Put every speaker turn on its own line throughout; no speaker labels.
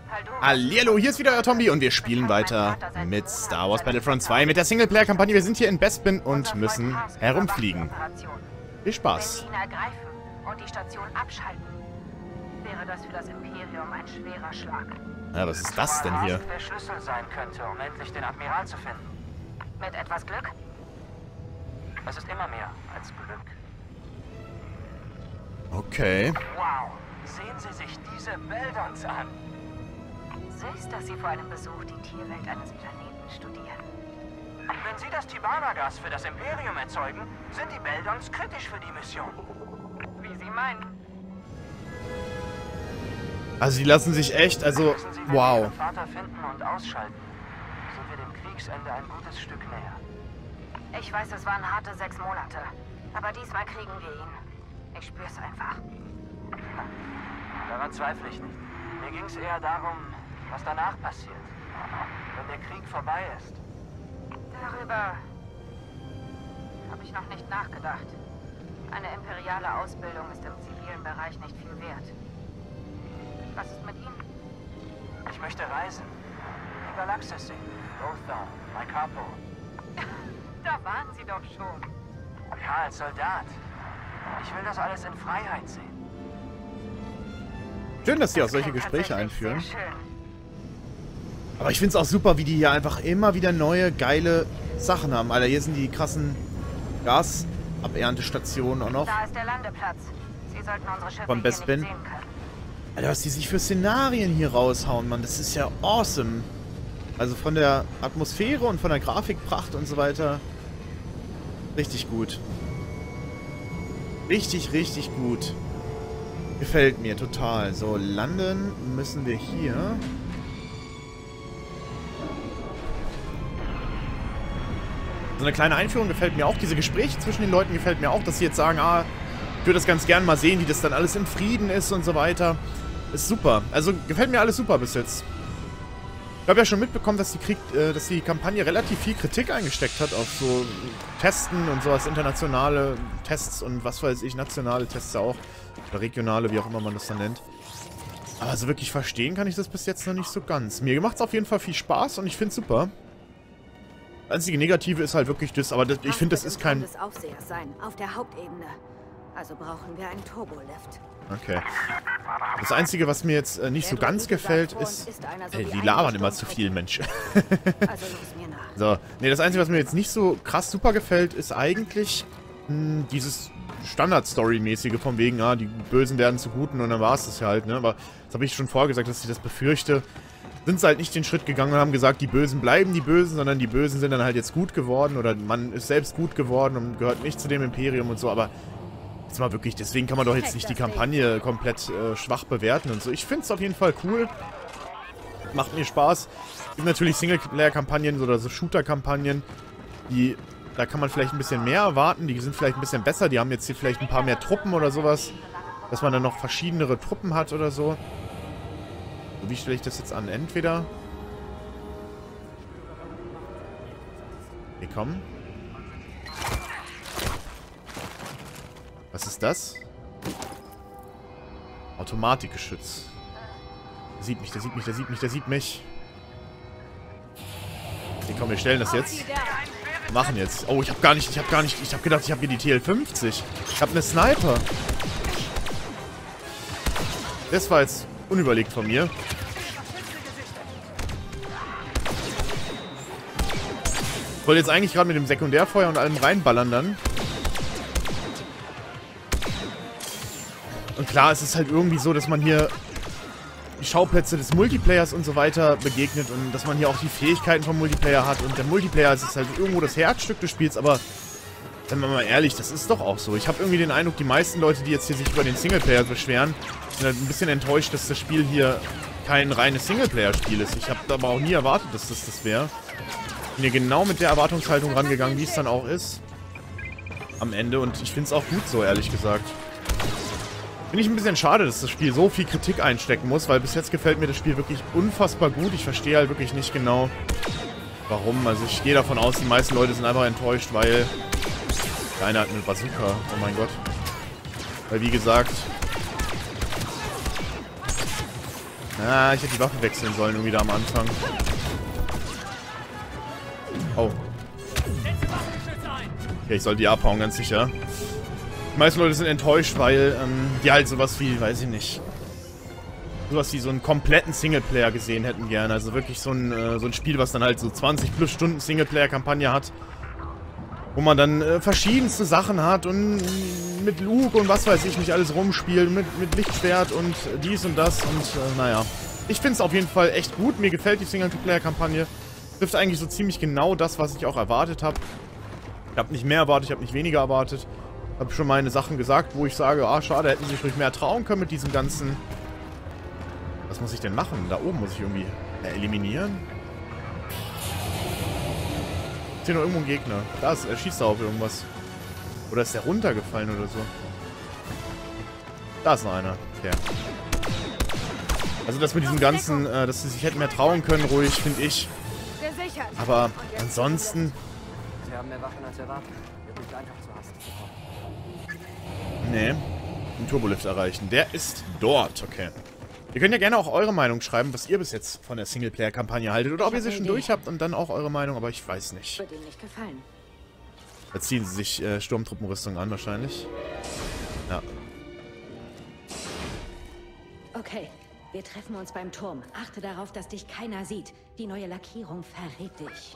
Hallihallo, hier ist wieder euer Tombi und wir spielen weiter mit Star Wars Battlefront 2 mit der Singleplayer-Kampagne. Wir sind hier in Bespin und müssen herumfliegen. Viel Spaß.
Und die Station abschalten. Wäre das für das Imperium ein schwerer Schlag.
Ja, was ist das denn hier?
Der Schlüssel sein könnte, um endlich den Admiral zu finden.
Mit etwas Glück?
Es ist immer mehr als Glück.
Okay.
Wow, sehen Sie sich diese Beldons an.
Süß, dass Sie vor einem Besuch die Tierwelt eines Planeten studieren.
Wenn Sie das Tibanna-Gas für das Imperium erzeugen, sind die Beldons kritisch für die Mission.
Wie Sie meinen.
Also die lassen sich echt, also,
Müssen Sie
wow.
Ihren Vater finden und ausschalten, sind wir dem Kriegsende ein gutes Stück näher.
Ich weiß, es waren harte 6 Monate. Aber diesmal kriegen wir ihn. Ich spür's einfach.
Daran zweifle ich nicht. Mir ging es eher darum, was danach passiert. Wenn der Krieg vorbei ist.
Darüber habe ich noch nicht nachgedacht. Eine imperiale Ausbildung ist im zivilen Bereich nicht viel wert. Was ist mit Ihnen?
Ich möchte reisen. Die Galaxis sehen. Lothar, mein Capo.
Da waren Sie doch schon.
Ja, als Soldat. Ich will das alles in Freiheit sehen.
Schön, dass die auch
Das
solche
klingt
Gespräche
tatsächlich
einführen.
sehr schön.
Aber ich finde es auch super, wie die hier einfach immer wieder neue, geile Sachen haben. Alter, hier sind die krassen Gasaberntestationen auch noch.
Da ist der Landeplatz. Sie sollten unsere Schiffe
Von
hier
Bespin.
nicht sehen können.
Alter, was die sich für Szenarien hier raushauen, Mann. Das ist ja awesome. Also von der Atmosphäre und von der Grafikpracht und so weiter. Richtig gut. Richtig, richtig gut. Gefällt mir total. So, landen müssen wir hier. So eine kleine Einführung gefällt mir auch. Diese Gespräche zwischen den Leuten gefällt mir auch, dass sie jetzt sagen, ich würde das ganz gern mal sehen, wie das dann alles im Frieden ist und so weiter. Ist super. Also gefällt mir alles super bis jetzt. Ich habe ja schon mitbekommen, dass die Kampagne relativ viel Kritik eingesteckt hat auf so Testen und sowas, internationale Tests und was weiß ich, nationale Tests ja auch. Oder regionale, wie auch immer man das dann nennt. Aber so wirklich verstehen kann ich das bis jetzt noch nicht so ganz. Mir macht es auf jeden Fall viel Spaß und ich finde es super. Das einzige Negative ist halt wirklich das, aber ich finde, das ist kein...
des Aufsehers sein, auf der Hauptebene. Also brauchen wir einen Turbolift.
Okay. Das Einzige, was mir jetzt nicht so ganz gefällt, ist... Ey, die labern immer zu viel, Mensch.
Also los mir nach.
So, nee, das Einzige, was mir jetzt nicht so krass super gefällt, ist eigentlich dieses Standard-Story-mäßige von wegen, die Bösen werden zu Guten und dann war es das ja halt, ne? Aber das habe ich schon vorher gesagt, dass ich das befürchte. Sind sie halt nicht den Schritt gegangen und haben gesagt, die Bösen bleiben die Bösen, sondern die Bösen sind dann halt jetzt gut geworden oder man ist selbst gut geworden und gehört nicht zu dem Imperium und so, aber jetzt mal wirklich, deswegen kann man doch jetzt nicht die Kampagne komplett schwach bewerten und so. Ich finde es auf jeden Fall cool. Macht mir Spaß. Es gibt natürlich Singleplayer-Kampagnen oder so Shooter-Kampagnen, da kann man vielleicht ein bisschen mehr erwarten, die sind vielleicht ein bisschen besser, die haben jetzt hier vielleicht ein paar mehr Truppen oder sowas, dass man dann noch verschiedenere Truppen hat oder so. Wie stelle ich das jetzt an? Entweder... Okay, komm. Was ist das? Automatikgeschütz. Der sieht mich, der sieht mich, der sieht mich, der sieht mich. Okay, komm, wir stellen das jetzt. Wir machen jetzt. Oh, ich habe gedacht, ich habe hier die TL50. Ich habe eine Sniper. Das war jetzt unüberlegt von mir. Ich wollte jetzt eigentlich gerade mit dem Sekundärfeuer und allem reinballern dann. Und klar, es ist halt irgendwie so, dass man hier die Schauplätze des Multiplayers und so weiter begegnet und dass man hier auch die Fähigkeiten vom Multiplayer hat. Und der Multiplayer ist halt irgendwo das Herzstück des Spiels, aber wenn man mal ehrlich, das ist doch auch so. Ich habe irgendwie den Eindruck, die meisten Leute, die jetzt hier sich über den Singleplayer beschweren, sind halt ein bisschen enttäuscht, dass das Spiel hier kein reines Singleplayer-Spiel ist. Ich habe aber auch nie erwartet, dass das wäre. Bin hier genau mit der Erwartungshaltung rangegangen, wie es dann auch ist. Am Ende. Und ich finde es auch gut so, ehrlich gesagt. Finde ich ein bisschen schade, dass das Spiel so viel Kritik einstecken muss, weil bis jetzt gefällt mir das Spiel wirklich unfassbar gut. Ich verstehe halt wirklich nicht genau, warum. Also ich gehe davon aus, die meisten Leute sind einfach enttäuscht, weil... Einer hat eine Bazooka. Oh mein Gott. Weil wie gesagt... Ah, ich hätte die Waffe wechseln sollen irgendwie da am Anfang. Oh. Okay, ich soll die abhauen, ganz sicher. Die meisten Leute sind enttäuscht, weil die halt sowas wie, weiß ich nicht, sowas wie so einen kompletten Singleplayer gesehen hätten gerne. Also wirklich so ein Spiel, was dann halt so 20 plus Stunden Singleplayer-Kampagne hat. Wo man dann verschiedenste Sachen hat und mit Luke und was weiß ich nicht alles rumspielt, mit Lichtschwert und dies und das und naja. Ich finde es auf jeden Fall echt gut, mir gefällt die Singleplayer-Kampagne. Trifft eigentlich so ziemlich genau das, was ich auch erwartet habe. Ich habe nicht mehr erwartet, ich habe nicht weniger erwartet. Habe schon meine Sachen gesagt, wo ich sage, ah schade, hätten sie sich ruhig mehr trauen können mit diesem ganzen... Was muss ich denn machen? Da oben muss ich irgendwie eliminieren. Ist hier noch irgendwo ein Gegner? Da ist, er schießt da auf irgendwas. Oder ist der runtergefallen oder so? Da ist noch einer. Okay. Also das mit diesem ganzen, dass sie sich hätten mehr trauen können, ruhig, finde ich. Aber ansonsten...
Sie haben mehr Waffen als erwartet. Wird nicht einfach zu Hass zu kommen.
Nee. Den Turbolift erreichen. Der ist dort. Okay. Ihr könnt ja gerne auch eure Meinung schreiben, was ihr bis jetzt von der Singleplayer-Kampagne haltet. Oder ob ihr sie schon durch habt und dann auch eure Meinung, aber ich weiß nicht.
Wird Ihnen nicht gefallen.
Da ziehen sie sich Sturmtruppenrüstung an wahrscheinlich. Ja.
Okay, wir treffen uns beim Turm. Achte darauf, dass dich keiner sieht. Die neue Lackierung verrät dich.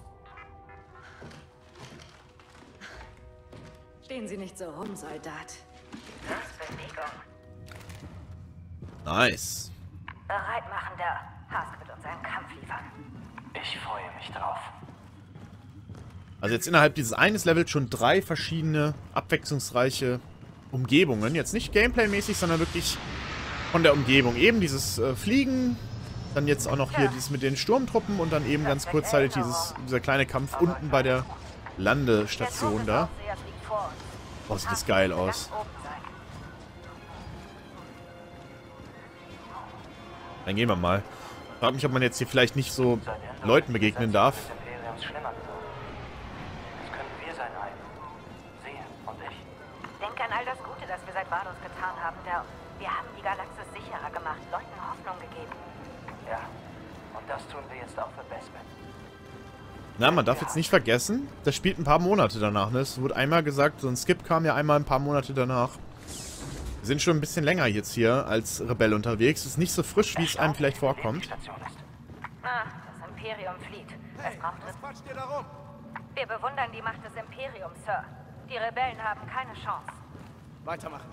Stehen Sie nicht so rum, Soldat.
Bewegung.
Nice.
Bereit machen, der Hask wird uns einen Kampf liefern.
Ich freue mich drauf.
Also jetzt innerhalb dieses eines Levels schon 3 verschiedene, abwechslungsreiche Umgebungen. Jetzt nicht Gameplay-mäßig, sondern wirklich von der Umgebung. Eben dieses Fliegen, dann jetzt auch noch hier dieses mit den Sturmtruppen und dann eben ganz kurzzeitig dieser kleine Kampf unten bei der Landestation da. Oh, sieht das geil aus. Dann gehen wir mal. Frag mich, ob man jetzt hier vielleicht nicht so Leuten begegnen darf.
Denk an all das Gute, das wir seit Vados getan haben, der... Wir haben die Galaxis sicherer gemacht, Leuten Hoffnung gegeben.
Ja, und das tun wir jetzt auch für Bespin.
Na, man darf jetzt nicht vergessen, das spielt ein paar Monate danach, ne? Es wurde einmal gesagt, so ein Skip kam ja einmal ein paar Monate danach. Wir sind schon ein bisschen länger jetzt hier als Rebell unterwegs. Ist nicht so frisch, wie es einem vielleicht vorkommt.
Ah, das Imperium flieht. Es braucht es. Wir bewundern die Macht des Imperiums, Sir. Die Rebellen haben keine Chance.
Weitermachen.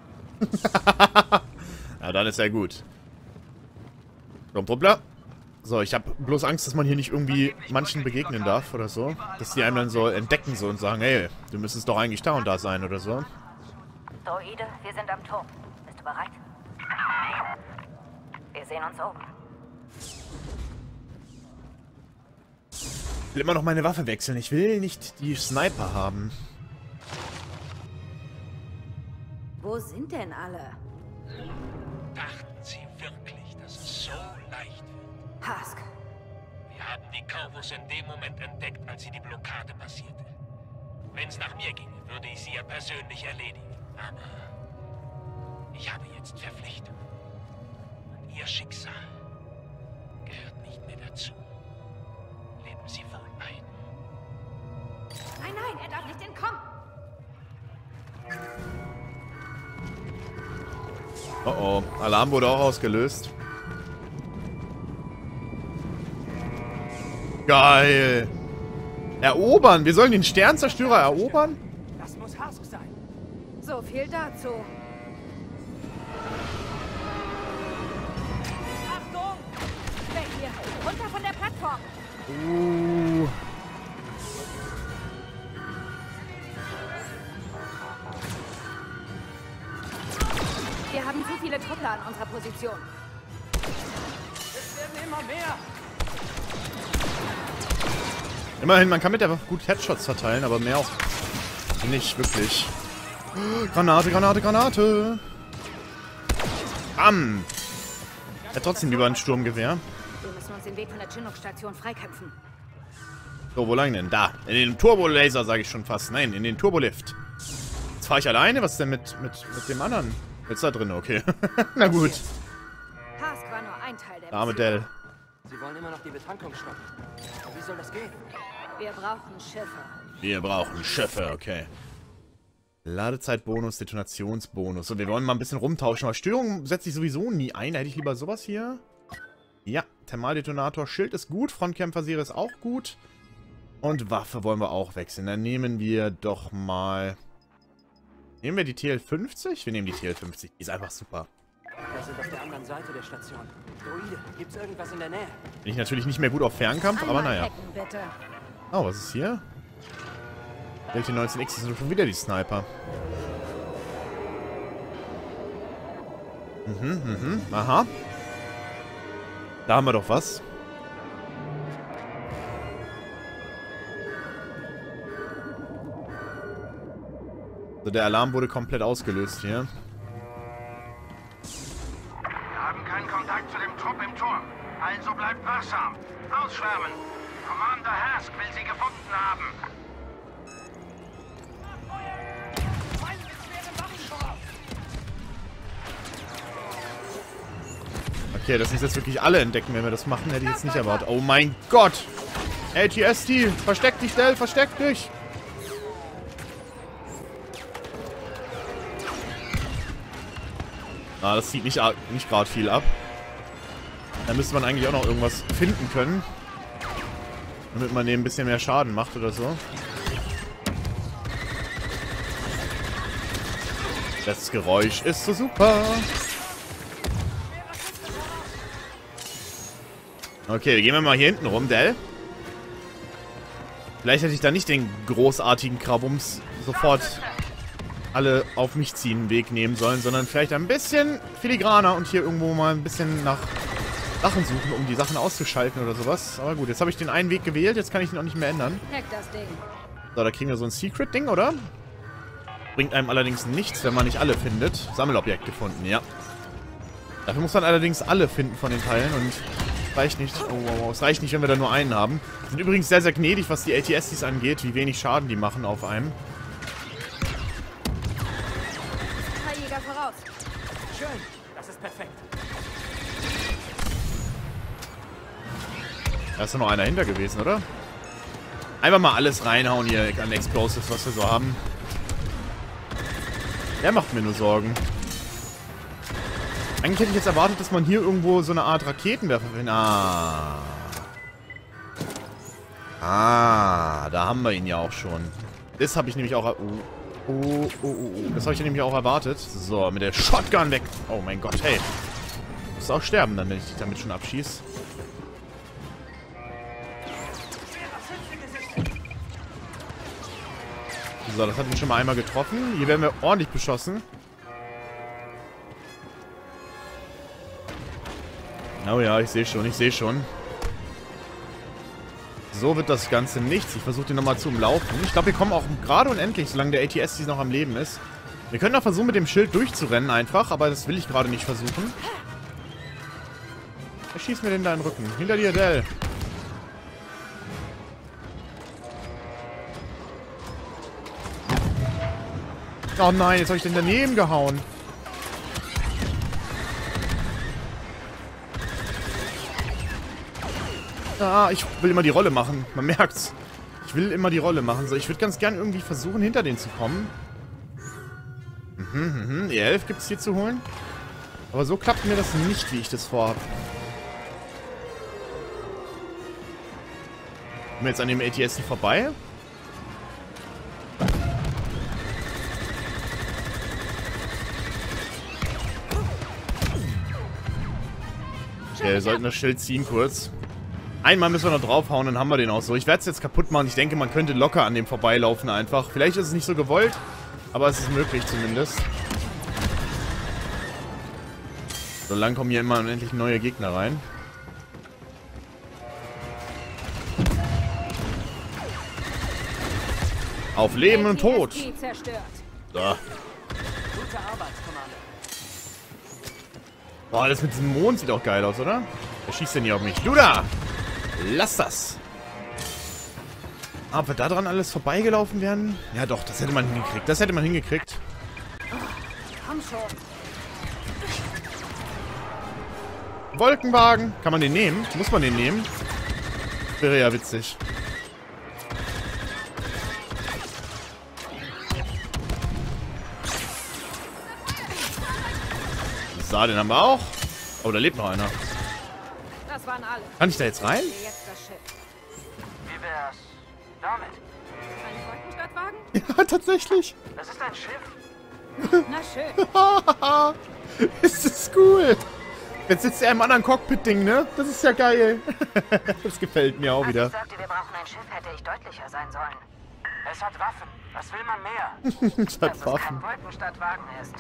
Na, dann ist ja gut. Sturmtruppler. So, ich habe bloß Angst, dass man hier nicht irgendwie manchen begegnen darf oder so. Dass die einem dann so entdecken so und sagen, hey, du müsstest doch eigentlich da und da sein oder so.
Droide, wir sind am Turm. Bist du bereit? Wir sehen uns oben.
Ich will immer noch meine Waffe wechseln. Ich will nicht die Sniper haben.
Wo sind denn alle?
Dachten Sie wirklich, dass es so leicht wird?
Hask.
Wir haben die Corvus in dem Moment entdeckt, als sie die Blockade passierte. Wenn es nach mir ginge, würde ich sie ja persönlich erledigen. Aber ich habe jetzt Verpflichtungen. Und Ihr Schicksal gehört nicht mehr dazu. Leben Sie wohl ein.
Nein, nein, er darf nicht entkommen.
Oh oh, Alarm wurde auch ausgelöst. Geil. Erobern. Wir sollen den Sternzerstörer erobern?
Das muss Hask sein.
So viel dazu. Achtung! Weg hier! Runter von der Plattform! Wir haben zu viele Truppler an unserer Position.
Es werden immer mehr.
Immerhin, man kann mit der Waffe gut Headshots verteilen, aber mehr auch nicht wirklich. Granate, Granate, Granate! Bam! Er hat trotzdem lieber ein Sturmgewehr.
Wir müssen uns den Weg von der Chinook-Station freikämpfen.
So, wo lang denn? Da. In den Turbolaser, sage ich schon fast. Nein, in den Turbolift. Jetzt fahre ich alleine? Was ist denn mit dem anderen? Jetzt da drin, okay. Na gut.
Hask war nur ein Teil der
Arme Dell.
Sie wollen immer noch die Betankung stoppen. Aber wie soll das gehen?
Wir brauchen Schiffe.
Wir brauchen Schiffe, okay. Ladezeitbonus, Detonationsbonus. So, wir wollen mal ein bisschen rumtauschen. Aber Störung setze ich sowieso nie ein. Da hätte ich lieber sowas hier. Ja, Thermaldetonator. Schild ist gut. Frontkämpfer-Serie ist auch gut. Und Waffe wollen wir auch wechseln. Dann nehmen wir doch mal... Nehmen wir die TL50? Wir nehmen die TL50. Die ist einfach super.
Wir sind auf der anderen Seite der Station. Droide, gibt's irgendwas in der Nähe?
Bin ich natürlich nicht mehr gut auf Fernkampf, aber naja.
Hacken, bitte.
Oh, was ist hier? Welche 19X, das sind schon wieder die Sniper. Aha. Da haben wir doch was. So, der Alarm wurde komplett ausgelöst hier.
Wir haben keinen Kontakt zu dem Trupp im Turm. Also bleibt wachsam. Ausschwärmen. Commander Hask will sie gefunden haben.
Okay, dass uns jetzt wirklich alle entdecken, wenn wir das machen, hätte ich jetzt nicht erwartet. Oh mein Gott! ATST! Versteck dich, Dell! Versteck dich! Ah, das zieht nicht gerade viel ab. Da müsste man eigentlich auch noch irgendwas finden können. Damit man dem ein bisschen mehr Schaden macht oder so. Das Geräusch ist so super. Okay, gehen wir mal hier hinten rum, Dell. Vielleicht hätte ich da nicht den großartigen Krabums sofort alle auf mich ziehen Weg nehmen sollen, sondern vielleicht ein bisschen filigraner und hier irgendwo mal ein bisschen nach Sachen suchen, um die Sachen auszuschalten oder sowas. Aber gut, jetzt habe ich den einen Weg gewählt, jetzt kann ich ihn auch nicht mehr ändern.
Hack das Ding.
So, da kriegen wir so ein Secret-Ding, oder? Bringt einem allerdings nichts, wenn man nicht alle findet. Sammelobjekt gefunden, ja. Dafür muss man allerdings alle finden von den Teilen und reicht nicht. Oh, wow, wow. Es reicht nicht, wenn wir da nur einen haben. Sind übrigens sehr, sehr gnädig, was die ATSTs angeht, wie wenig Schaden die machen auf einem.
Jäger voraus.
Schön, das ist perfekt.
Da ist doch noch einer hinter gewesen, oder? Einfach mal alles reinhauen hier an Explosives, was wir so haben. Der macht mir nur Sorgen. Eigentlich hätte ich jetzt erwartet, dass man hier irgendwo so eine Art Raketenwerfer findet. Da haben wir ihn ja auch schon. Das habe ich nämlich auch... Das habe ich nämlich auch erwartet. So, mit der Shotgun weg. Oh mein Gott, hey. Du musst auch sterben dann, wenn ich dich damit schon abschieße. So, das hat ihn schon mal einmal getroffen. Hier werden wir ordentlich beschossen. Oh ja, ich sehe schon, So wird das Ganze nichts. Ich versuche den nochmal zu umlaufen. Ich glaube, wir kommen auch gerade und endlich, solange der ATST noch am Leben ist. Wir können auch versuchen, mit dem Schild durchzurennen einfach, aber das will ich gerade nicht versuchen. Wer schießt mir denn da in den Rücken? Hinter dir, Dell. Oh nein, jetzt habe ich den daneben gehauen. Ich will immer die Rolle machen. Man merkt's. Ich will immer die Rolle machen. So, ich würde ganz gern irgendwie versuchen, hinter den zu kommen. E11 gibt's hier zu holen. Aber so klappt mir das nicht, wie ich das vorhabe. Sind wir jetzt an dem ATST vorbei? Okay, wir sollten das Schild ziehen kurz. Einmal müssen wir noch draufhauen, dann haben wir den auch so. Ich werde es jetzt kaputt machen. Ich denke, man könnte locker an dem vorbeilaufen einfach. Vielleicht ist es nicht so gewollt, aber es ist möglich zumindest. So lang kommen hier immer endlich neue Gegner rein. Auf Leben und Tod. So.
Gute Arbeit, Commander.
Boah, das mit diesem Mond sieht auch geil aus, oder? Wer schießt denn hier auf mich? Du da! Lass das! Ob wir da dran alles vorbeigelaufen wären? Ja doch, das hätte man hingekriegt. Das hätte man hingekriegt.
Komm schon.
Wolkenwagen. Kann man den nehmen? Muss man den nehmen? Wäre ja witzig. So, den haben wir auch. Oh, da lebt noch einer.
Das waren alle.
Kann ich da jetzt rein?
Jetzt das Schiff.
Wie wär's damit?
Ein Wolkenstadtwagen?
Ja, tatsächlich.
Das ist ein Schiff.
Na schön.
Das ist cool. Jetzt sitzt er im anderen Cockpit-Ding, ne? Das ist ja geil. Das gefällt mir auch
Als
wieder.
ich sagte, wir brauchen ein Schiff, hätte ich deutlicher sein sollen.
Es hat Waffen. Was will man mehr?
Das
Dass
hat
es
Waffen.
kein Wolkenstadtwagen ist.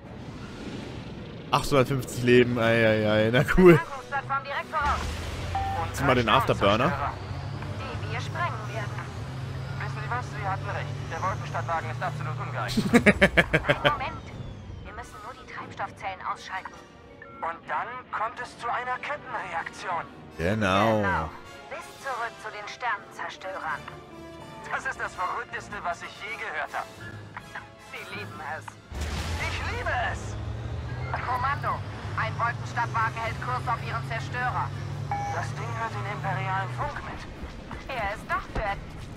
850 Leben. Eieiei. Na cool.
Tankungsplattform direkt voraus.
Und
Zieh mal den Afterburner.
Die wir sprengen werden.
Wissen Sie was? Sie hatten recht. Der Wolkenstadtwagen ist absolut ungeeignet.
Moment. Wir müssen nur die Treibstoffzellen ausschalten.
Und dann kommt es zu einer Kettenreaktion.
Genau.
Bis zurück zu den Sternenzerstörern.
Das ist das Verrückteste, was ich je gehört habe.
Sie lieben es.
Ich liebe es!
Kommando. Ein Wolkenstadtwagen hält Kurs auf ihren Zerstörer.
Das Ding hört den imperialen Funk mit.
Er ist doch für...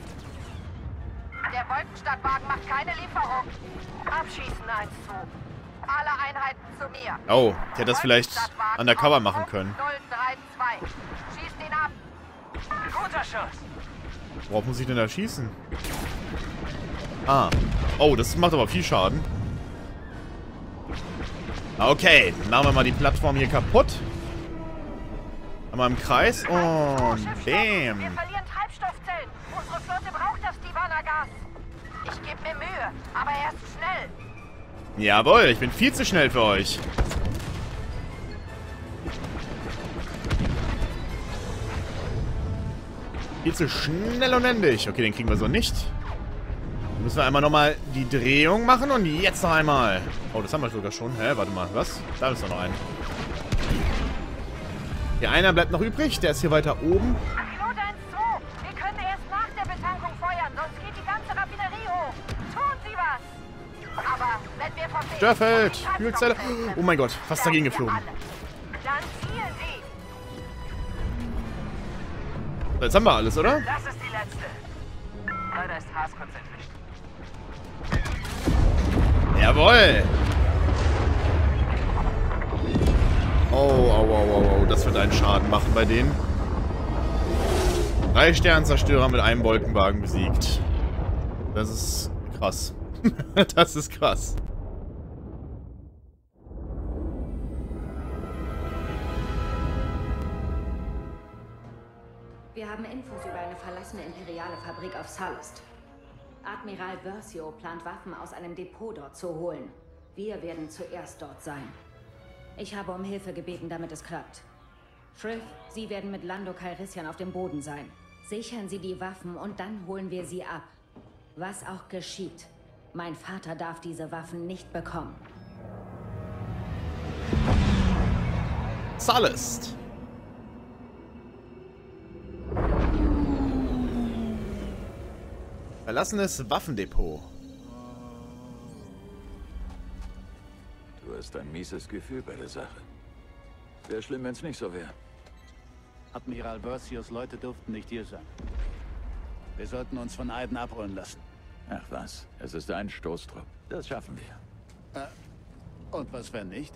Der Wolkenstadtwagen macht keine Lieferung. Abschießen 1 zu. Alle Einheiten zu mir.
Oh, ich hätte das vielleicht undercover machen können.
032. Schießt ihn ab.
Guter Schuss!
Worauf muss ich denn da schießen? Ah. Oh, das macht aber viel Schaden. Okay, dann machen wir mal die Plattform hier kaputt. Einmal im Kreis und
Wir
bam.
verlieren Treibstoffzellen. Unsere Flotte braucht das Stivana-Gas. Ich gebe mir Mühe, aber erst schnell.
Jawohl, ich bin viel zu schnell für euch. Viel zu schnell und endig. Okay, den kriegen wir so nicht. Dann müssen wir einmal nochmal die Drehung machen und jetzt noch einmal. Oh, das haben wir sogar schon. Hä, warte mal, was? Da ist doch noch ein. Hier, einer bleibt noch übrig. Der ist hier weiter oben.
Pilot 1-2, wir können erst nach der Betankung feuern, sonst geht die ganze Raffinerie hoch. Tun Sie was. Aber wenn wir verfehlen...
Störfeld, Kühlzelle. Oh mein Gott, fast dagegen geflogen.
Dann zielen Sie.
Jetzt haben wir alles, oder?
Das ist die letzte. Leider ist Haas kurz entwischt.
Jawohl. Oh, das wird einen Schaden machen bei denen. 3 Sternenzerstörer mit einem Wolkenwagen besiegt. Das ist krass. Das ist krass.
Wir haben Infos über eine verlassene imperiale Fabrik auf Sullust. Admiral Versio plant Waffen aus einem Depot dort zu holen. Wir werden zuerst dort sein. Ich habe um Hilfe gebeten, damit es klappt. Frith, Sie werden mit Lando Calrissian auf dem Boden sein. Sichern Sie die Waffen und dann holen wir sie ab. Was auch geschieht. Mein Vater darf diese Waffen nicht bekommen.
Sullust. Verlassenes Waffendepot.
Du hast ein mieses Gefühl bei der Sache. Wäre schlimm, wenn es nicht so wäre.
Admiral Versios Leute durften nicht hier sein. Wir sollten uns von Aiden abholen lassen.
Ach was, es ist ein Stoßtrupp. Das schaffen wir.
Und was, wenn nicht?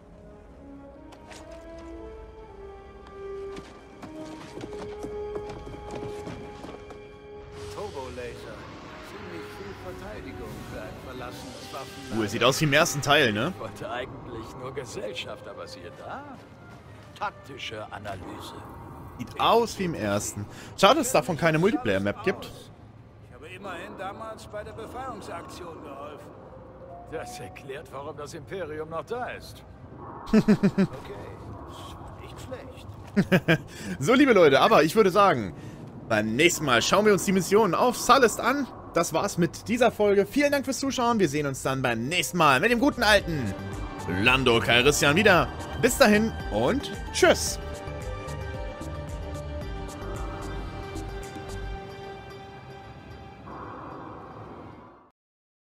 Turbolaser. Ziemlich viel Verteidigung für ein verlassenes Waffenlager.
Es sieht aus wie im ersten Teil, ne?
Ich wollte eigentlich nur Gesellschaft, aber siehe da. Taktische Analyse.
Sieht aus wie im ersten. Schade, dass es davon keine Multiplayer-Map gibt.
Ich habe immerhin damals bei der Befreiungsaktion geholfen.
Das erklärt, warum das Imperium noch da ist.
Okay, nicht schlecht.
So, liebe Leute, aber ich würde sagen, beim nächsten Mal schauen wir uns die Mission auf Sullust an. Das war's mit dieser Folge. Vielen Dank fürs Zuschauen. Wir sehen uns dann beim nächsten Mal mit dem guten alten Lando Calrissian wieder. Bis dahin und tschüss.